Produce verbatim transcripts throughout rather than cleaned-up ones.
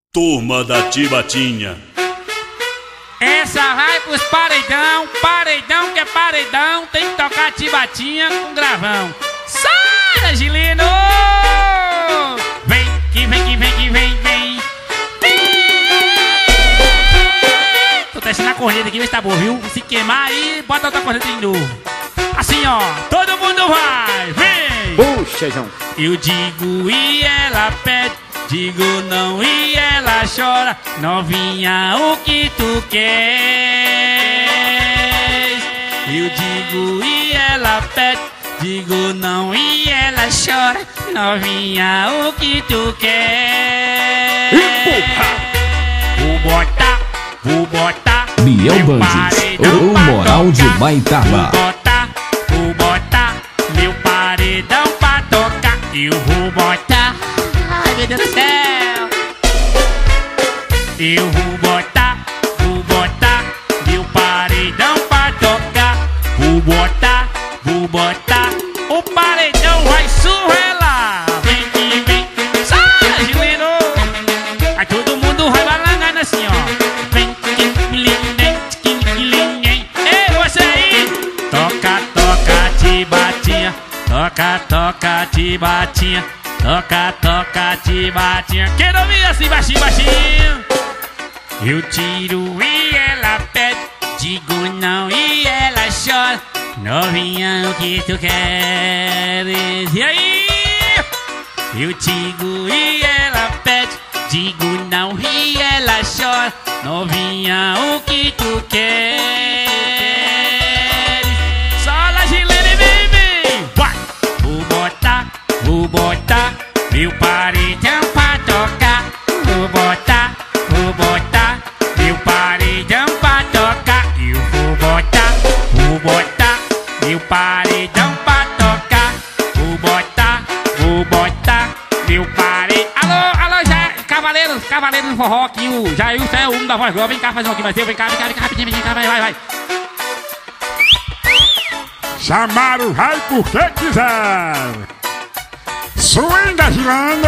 Turma da Tibatinha. Essa vai pros paredão, paredão que é paredão, tem que tocar Tibatinha com gravão. Sai, Gilino! Vem, que vem, que vem, que vem, vem. Tô testando a corneta aqui, vê se tá boa, viu? Se queimar aí, bota outra corneta de novo. Assim, ó, todo mundo vai, vem! Puxa, João. Eu digo e ela pede, digo não e ela chora. Novinha, o que tu queres? Eu digo e ela pede, digo não e ela chora. Novinha, o que tu queres? Vou botar, vou botar Miel meu Bandes, paredão o pra moral de tocar. Maitaba. Vou botar, vou botar meu paredão pra tocar. Eu vou botar, ai meu Deus do céu. Eu vou botar, vou botar meu paredão pra tocar. Vou botar, vou botar, o paredão vai surrelar. Vem que vem, sai, Gilino. Aí todo mundo vai balangando assim, ó. Vem que lindo, que lindo. Ei, você aí. Toca, toca, Tibatinha. Toca, toca, Tibatinha. Toca, toca, Tibatinha. Quero ouvir assim, baixinho, baixinho. Eu tiro e ela pede, digo não e ela chora. Novinha, o que tu queres? E aí? Eu digo e ela pede, digo não e ela chora. Novinha, o que tu queres? Sola, Gilene, vem, vem. Vai! Vou botar, vou botar meu paredão pra tocar. Vou botar, vou botar meu paredão pra tocar. Eu vou botar, vou botar meu paredão pra tocar. Vou botar, vou botar meu paredão. Alô, alô, já, cavaleiros, cavaleiros do forró aqui, o Jailson é o um da voz grossa. Vem cá fazer um aqui mais teu, vem cá, vem cá, vem cá, rapidinho, vem cá, vai, vai, vai. Chamaram, vai porque quiser. Swinga girando.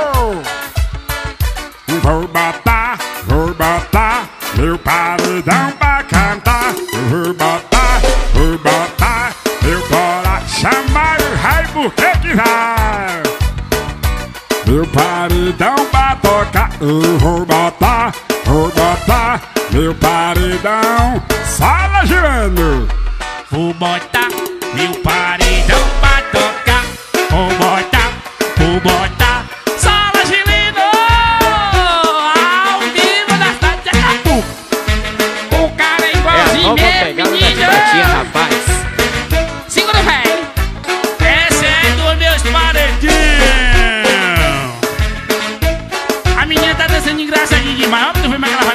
Vou botar, vou botar meu paredão pra cantar. Vou botar, vou botar meu bola. Chamaram, vai porque quiser. Meu paredão pra tocar. Eu vou botar, vou botar meu paredão. Sala girando. Vou botar meu paredão pra tocar. Vou botar, vou botar. Sola, Gilino! Ao vivo da cidade de Acapulco. O cara é igualzinho mesmo, menino. Rapaz. Segura, velho. Esse é dos meus paredinhos. A menina tá dançando de graça aqui demais. Ó, tu foi mais aquela